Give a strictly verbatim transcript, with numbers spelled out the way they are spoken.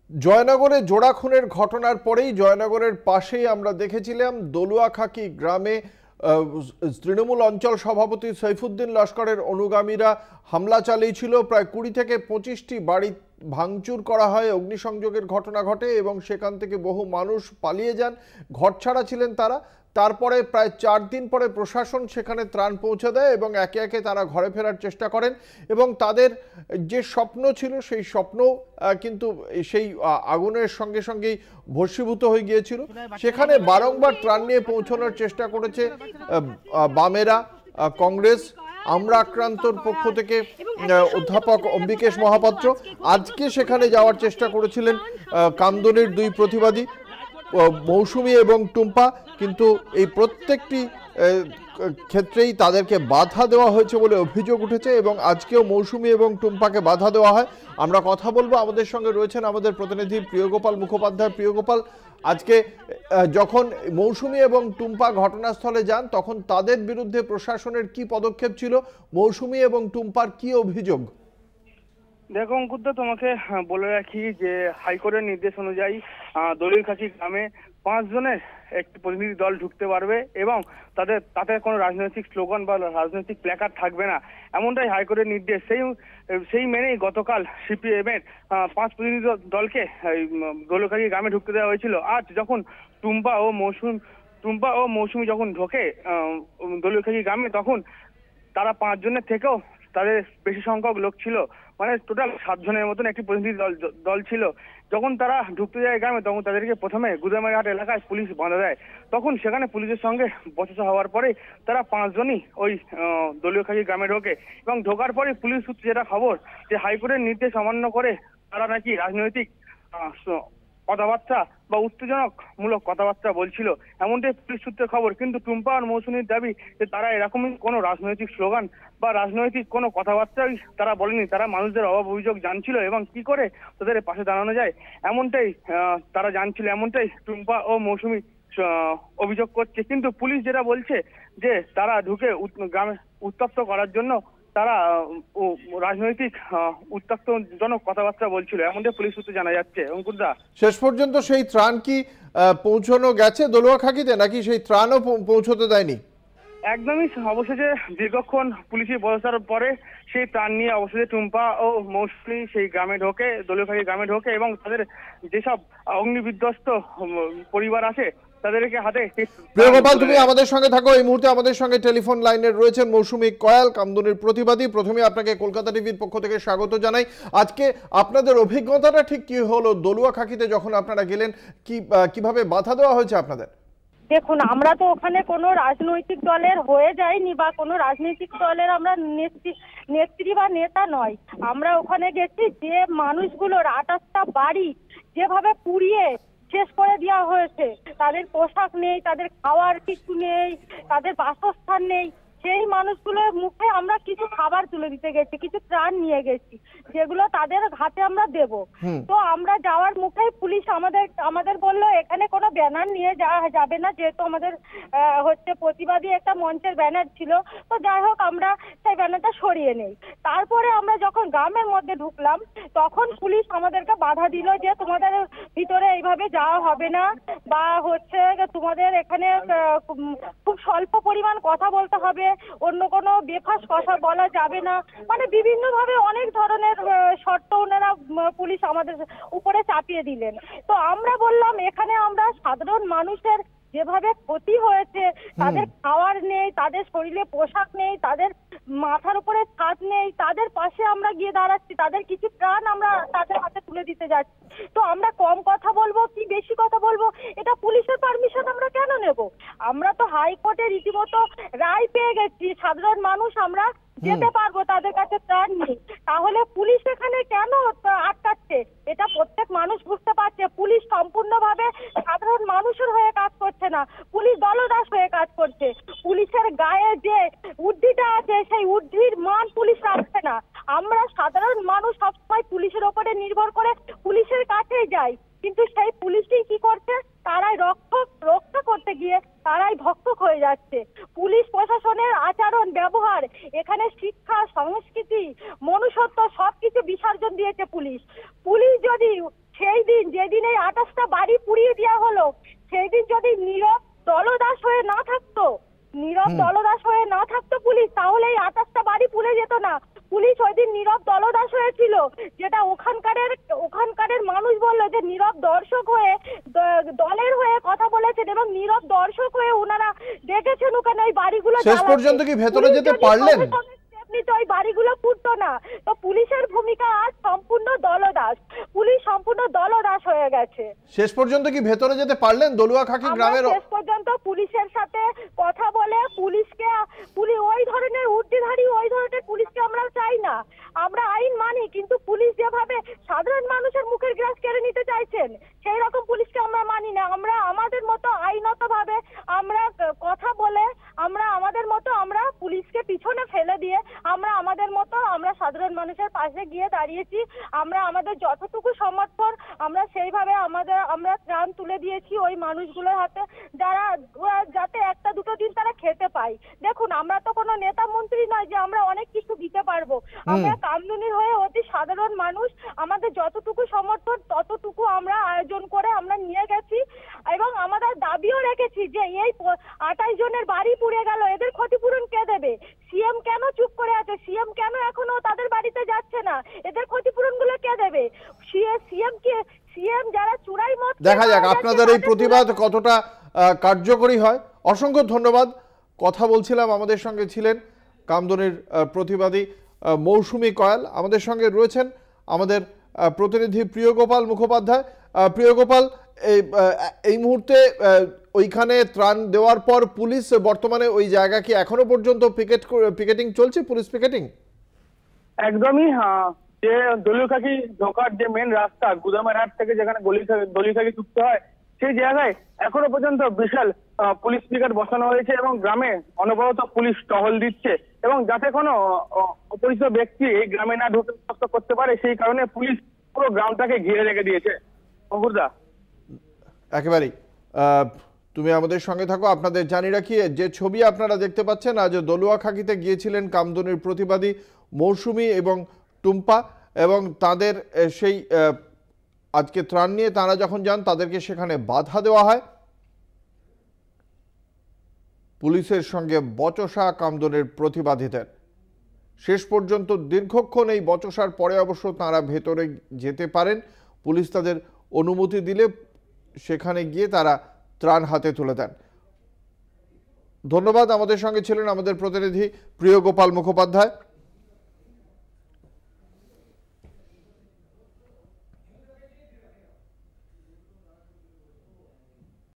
জয়নগরে জোড়া খুনের ঘটনার পরেই জয়নগরের পাশেই আমরা দেখেছিলাম দলুয়াখাকি গ্রামে তৃণমূল অঞ্চল সভাপতি সৈফুদ্দিন লস্করের অনুগামীরা হামলা চালিয়েছিল। প্রায় কুড়ি থেকে পঁচিশটি বাড়ি ভাঙচুর করা হয়, অগ্নিসংযোগের ঘটনা ঘটে এবং সেখান থেকে বহু মানুষ পালিয়ে যান, ঘরছাড়া ছিলেন তারা। তারপরে প্রায় চার দিন পরে প্রশাসন সেখানে ত্রাণ পৌঁছে দেয় এবং একে একে তারা ঘরে ফেরার চেষ্টা করেন এবং তাদের যে স্বপ্ন ছিল সেই স্বপ্ন কিন্তু সেই আগুনের সঙ্গে সঙ্গেই ভস্মীভূত হয়ে গিয়েছিল। সেখানে বারংবার ত্রাণ নিয়ে পৌঁছানোর চেষ্টা করেছে বামেরা, কংগ্রেস। আমরা আক্রান্তর পক্ষ থেকে অধ্যাপক অম্বিকেশ মহাপাত্র আজকে সেখানে যাওয়ার চেষ্টা করেছিলেন কামদুনির দুই প্রতিবাদী মৌসুমী এবং টুম্পা, কিন্তু এই প্রত্যেকটি ক্ষেত্রেই তাদেরকে বাধা দেওয়া হয়েছে বলে অভিযোগ উঠেছে এবং আজকেও মৌসুমী এবং টুম্পাকে বাধা দেওয়া হয়। আমরা কথা বলবো, আমাদের সঙ্গে রয়েছেন আমাদের প্রতিনিধি প্রিয়গোপাল মুখোপাধ্যায়। প্রিয়গোপাল, আজকে যখন মৌসুমী এবং টুম্পা ঘটনাস্থলে যান তখন তাদের বিরুদ্ধে প্রশাসনের কি পদক্ষেপ ছিল, মৌসুমী এবং টুম্পার কি অভিযোগ? দেখো অঙ্কুরদা, তোমাকে বলে রাখি যে হাইকোর্টের নির্দেশ অনুযায়ী দলুয়াখাকি গ্রামে পাঁচ জনের একটি প্রতিনিধি দল ঢুকতে পারবে এবং তাদের তাতে কোনো রাজনৈতিক স্লোগান বা রাজনৈতিক প্ল্যাকার্ড থাকবে না, এমনটাই হাইকোর্টের নির্দেশ। সেই সেই মেনেই গতকাল সিপিএম এর পাঁচ প্রতিনিধি দলকে দলুয়াখাকি গ্রামে ঢুকতে দেওয়া হয়েছিল। আজ যখন টুম্পা ও মৌসুম টুম্পা ও মৌসুমী যখন ঢোকে দলুয়াখাকি গ্রামে, তখন তারা পাঁচ জনের থেকেও তাদের বেশি সংখ্যক লোক ছিল, মানে টোটাল সাতজনের মতন একটি প্রতিনিধি দল দল ছিল। যখন তারা ঢুকতে যায় গ্রামে তখন তাদেরকে প্রথমে গুদামারিহাট এলাকায় পুলিশ বাঁধা দেয়। তখন সেখানে পুলিশের সঙ্গে বচসা হওয়ার পরে তারা পাঁচজনই ওই দলুয়াখাকি গ্রামে ঢোকে এবং ঢোকার পরে পুলিশ সূত্রে যেটা খবর যে হাইকোর্টের নির্দেশ অমান্য করে তারা নাকি রাজনৈতিক কথাবার্তা বা উত্তেজনক মূলক কথাবার্তা বলছিল, এমনটাই পুলিশ সূত্রে খবর। কিন্তু টুম্পা আর মৌসুমীর দাবি যে তারা এরকমই কোনো রাজনৈতিক স্লোগান বা রাজনৈতিক কোনো কথাবার্তাই তারা বলেনি, তারা মানুষদের অভাব অভিযোগ জানছিল এবং কি করে তাদের পাশে দাঁড়ানো যায় এমনটাই তারা জানছিল, এমনটাই টুম্পা ও মৌসুমী অভিযোগ করছে। কিন্তু পুলিশ যেটা বলছে যে তারা ঢুকে গ্রামে উত্তপ্ত করার জন্য তারা রাজনৈতিক উত্তক্তজনক কথাবার্তা বলছিল, এমনটাই পুলিশ সূত্রে জানা যাচ্ছে। অঙ্কুরদা, শেষ পর্যন্ত সেই ত্রাণ কি পৌঁছানো গেছে দলুয়াখাকিতে, নাকি সেই ত্রাণও পৌঁছতে দেয়নি? একদমই অবশেষে দীর্ঘক্ষণ পুলিশের বসার পরে সেই ত্রাণ নিয়ে অবশেষে টুম্পা ও মৌসুমী সেই গ্রামে ঢোকে, দলুয়াখাকি গ্রামে ঢোকে এবং তাদের যেসব অগ্নিবিধ্বস্ত পরিবার আছে তাদেরকে হাতে। প্রিয়গোপাল, তুমি আমাদের সঙ্গে থাকো। এই মুহূর্তে আমাদের সঙ্গে টেলিফোন লাইনে রয়েছেন মৌসুমী কয়াল, কামদুনির প্রতিবাদী। প্রথমে আপনাকে কলকাতা টিভির পক্ষ থেকে স্বাগত জানাই। আজকে আপনাদের অভিজ্ঞতাটা ঠিক কি হলো দলুয়াখাকিতে যখন আপনারা গেলেন, কি কিভাবে বাধা দেওয়া হয়েছে আপনাদের? দেখুন, আমরা তো ওখানে কোনো রাজনৈতিক দলের হয়ে যাইনি বা কোনো রাজনৈতিক দলের আমরা নেত্রী নেত্রী বা নেতা নয়। আমরা ওখানে গেছি যে মানুষগুলোর আটাশটা বাড়ি যেভাবে পুড়িয়ে শেষ করে দেওয়া হয়েছে, তাদের পোশাক নেই, তাদের খাওয়ার কিছু নেই, তাদের বাসস্থান নেই, সেই মানুষগুলোর মুখে আমরা কিছু খাবার তুলে দিতে গেছি, কিছু ত্রাণ নিয়ে গেছি যেগুলো তাদের হাতে আমরা দেব। তো আমরা যাওয়ার মুখেই পুলিশ আমাদের আমাদের বললো এখানে কোনো ব্যানার নিয়ে যাওয়া যাবে না, যেহেতু আমাদের হচ্ছে প্রতিবাদী একটা মঞ্চের ব্যানার ছিল। তো যাই হোক, আমরা সেই ব্যানারটা সরিয়ে নেই। তারপরে আমরা যখন গ্রামের মধ্যে ঢুকলাম তখন পুলিশ আমাদেরকে বাধা দিল যে তোমাদের ভিতরে এইভাবে যাওয়া হবে না, বা হচ্ছে তোমাদের এখানে খুব স্বল্প পরিমাণ কথা বলতে হবে, অন্য কোনো বেফাস কথা বলা যাবে না, মানে বিভিন্ন ভাবে অনেক ধরনের শর্ত ওনারা পুলিশ আমাদের উপরে চাপিয়ে দিলেন। তো আমরা বললাম এখানে আমরা সাধারণ মানুষের যেভাবে ক্ষতি হয়েছে, তাদের খাওয়ার নেই, তাদের শরীরে পোশাক নেই, তাদের মাথার উপরে ছাদ নেই, তাদের পাশে আমরা গিয়ে দাঁড়াচ্ছি, তাদের কিছু ত্রাণ আমরা তাদের হাতে তুলে দিতে যাচ্ছি। তো আমরা কম কথা বলবো কি বেশি কথা বলবো, এটা পুলিশের পারমিশন আমরা কেন নেব? আমরা তো হাইকোর্টে রীতিমতো রায় পেয়ে গেছি, সাধারণ মানুষ আমরা যেতে পারবো তাদের কাছে ত্রাণ নেই, তাহলে পুলিশ এখানে কেন আটকাচ্ছে? এটা প্রত্যেক মানুষ বুঝতে পারছে পুলিশ সম্পূর্ণভাবে সাধারণ মানুষের হয়ে কাজ করছে না, পুলিশ দলদাস হয়ে কাজ করছে। পুলিশের গায়ে যে উর্দিটা আছে সেই উর্দির মান পুলিশ রাখছে না। আমরা সাধারণ মানুষ সবসময় পুলিশের ওপরে নির্ভর করে পুলিশের কাছেই যাই, কিন্তু সেই পুলিশই কি করছে, তারাই রক্ষক রক্ষা করতে গিয়ে তারাই ভক্ষক হয়ে যাচ্ছে। পুলিশ প্রশাসনের আচরণ ব্যবহার, এখানে শিক্ষা সংস্কৃতি মনুষ্যত্ব সবকিছু বিসর্জন দিয়েছে পুলিশ। পুলিশ যদি সেই দিন যেদিন এই আঠাশটা বাড়ি পুড়িয়ে দেওয়া হলো, সেই দিন যদি নীরব দলদাস হয়ে না থাকতো, নীরব দলদাস হয়ে না থাকতো পুলিশ, তাহলে এই আঠাশটা বাড়ি পুড়ে যেত না। পুলিশ ওই দিন নীরব দলদাস হয়েছিল, যেটা ওখানকারের ওখানকারের মানুষ বললো যে নীরব দর্শক হয়ে দলের হয়ে কথা বলেছেন এবং নীরব দর্শক হয়ে ওনারা দেখেছেন ওখানে ওই বাড়িগুলো শেষ পর্যন্ত কি ভেতরে যেতে পারলেন? তো ওই বাড়িগুলো পুড়তো না। তো পুলিশের ভূমিকা আজ সম্পূর্ণ দলদাস, পুলিশ সম্পূর্ণ দলদাস হয়ে গেছে। শেষ পর্যন্ত কি ভেতরে যেতে পারলেন দলুয়াখাকি গ্রামের? শেষ পর্যন্ত পুলিশের সাথে কথা বলে পুলিশকে পুলিশ ওই ধরনের উর্দিধারী ওই ধরনের পুলিশকে আমরা চাই না। আমরা আইন মানি, কিন্তু পুলিশ যেভাবে সাধারণ মানুষের মুখের গ্রাস কেড়ে নিতে চাইছেন সেই রকম পুলিশকে আমরা মানি না। আমরা আমাদের মতো আইনত ভাবে আমরা কথা বলে আমরা আমাদের মতো আমরা পুলিশকে পিছনে ফেলে দিয়ে আমরা আমাদের মতো আমরা সাধারণ মানুষের পাশে গিয়ে দাঁড়িয়েছি। আমরা আমাদের যতটুকু সমর্থন আমরা সেইভাবে আমাদের আমরা ত্রাণ তুলে দিয়েছি ওই মানুষগুলোর হাতে, যারা যাতে একটা দুটো দিন তারা খেতে পায়। দেখুন, আমরা তো কোনো নেতা মন্ত্রী নয় যে আমরা অনেক কিছু দিতে পারবো। আমরা কামদুনির হয়ে অতি সাধারণ মানুষ, আমাদের যতটুকু সমর্থন ততটুকু আমরা আয়োজন করে আমরা নিয়ে গেছি এবং আমাদের দাবিও রেখেছি যে এই আঠাশ জনের বাড়ি পুড়ে গেল, এদের ক্ষতিপূরণ কে দেবে? সিএম কেন চুপ করে আছে? সিএম কেন এখনো তাদের বাড়িতে যাচ্ছে না? এদের ক্ষতিপূরণ গুলো কে দেবে? সিএম কে সিএম যারা চুরাই মত। দেখা যাক আপনাদের এই প্রতিবাদ কতটা কার্যকরী হয়। অসংখ্য ধন্যবাদ। কথা বলছিলাম, আমাদের সঙ্গে ছিলেন কামদুনির প্রতিবাদী মৌসুমী কয়াল। আমাদের সঙ্গে রয়েছেন আমাদের প্রতিনিধি প্রিয়গোপাল মুখোপাধ্যায়। প্রিয়গোপাল, এই এই মুহূর্তে ওইখানে ত্রাণ দেওয়ার পর পুলিশ বর্তমানে ওই জায়গা কি এখনো পর্যন্ত পিকেট পিকেটিং চলছে, পুলিশ পিকেটিং? একদমই, হ্যাঁ। যে দলিখাকি ঢোকার যে মেন রাস্তা গুদামের হাট থেকে যেখানে দলিখাকি ঢুকতে হয় সেই জায়গায় এখনো পর্যন্ত বিশাল পুলিশ পিকেট বসানো হয়েছে এবং গ্রামে অনবরত পুলিশ টহল দিচ্ছে এবং যাতে কোনো অপরিচিত ব্যক্তি এই গ্রামে না ঢুকে কষ্ট করতে পারে সেই কারণে পুলিশ পুরো গ্রামটাকে ঘিরে রেখে দিয়েছে। অঙ্কুরদা, একেবারেই তুমি আমাদের সঙ্গে থাকো। আপনাদের জানি রাখি, যে ছবি আপনারা দেখতে পাচ্ছেন, আজ দলুয়াখাকিতে গিয়েছিলেন কামদুনির প্রতিবাদী মৌসুমী এবং টুম্পা, এবং তাদের সেই আজকে ত্রাণ নিয়ে তারা যখন যান তাদেরকে সেখানে বাধা দেওয়া হয়। পুলিশের সঙ্গে বচসা কামদুনির প্রতিবাদীদের। শেষ পর্যন্ত দীর্ঘক্ষণ এই বচসার পরে অবশ্য তারা ভেতরে যেতে পারেন। পুলিশ তাদের অনুমতি দিলে সেখানে গিয়ে তারা ত্রাণ হাতে তুলে দেন। ধন্যবাদ। আমাদের সঙ্গে ছিলেন আমাদের প্রতিনিধি প্রিয়গোপাল মুখোপাধ্যায়।